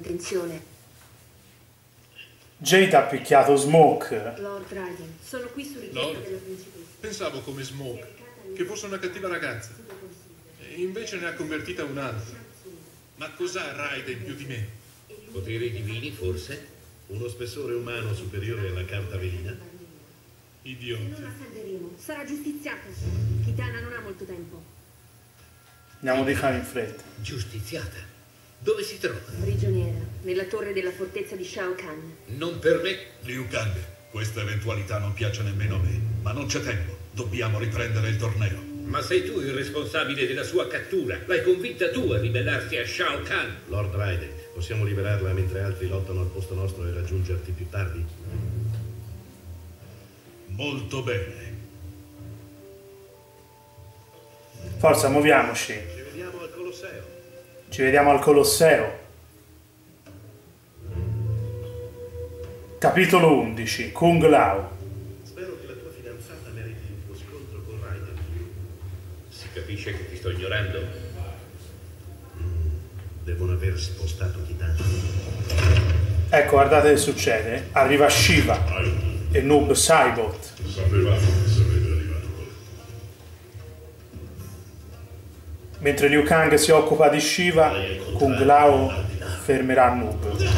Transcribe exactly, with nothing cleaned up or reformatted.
intenzione. Jade ha picchiato Smoke. Lord Raiden, sono qui su richiesta Lord? della principessa. Pensavo come Smoke, che fosse una cattiva ragazza. E invece ne ha convertita un'altra. Ma cos'ha Raiden più di me? Poteri divini, forse? Uno spessore umano superiore alla carta velina? Non Idioti. la salveremo. Sarà giustiziata. Kitana non ha molto tempo. Andiamo di fare in fretta. Giustiziata? Dove si trova? Prigioniera, nella torre della fortezza di Shao Kahn. Non per me. Liu Kang, questa eventualità non piace nemmeno a me, ma non c'è tempo. Dobbiamo riprendere il torneo. Ma sei tu il responsabile della sua cattura. L'hai convinta tu a ribellarti a Shao Kahn. Lord Raiden, possiamo liberarla mentre altri lottano al posto nostro e raggiungerti più tardi? Molto bene. Forza, muoviamoci. Ci vediamo al Colosseo. Ci vediamo al Colosseo. Capitolo undici. Kung Lao. Spero che la tua fidanzata meriti il tuo scontro con Raiden. Si capisce che ti sto ignorando? Mm, devono aver spostato Kitana. Ecco, guardate che succede. Arriva Shiva e Noob Saibot. Sapevamo che sarebbe arrivato. Mentre Liu Kang si occupa di Shiva, Kung Lao fermerà Noob.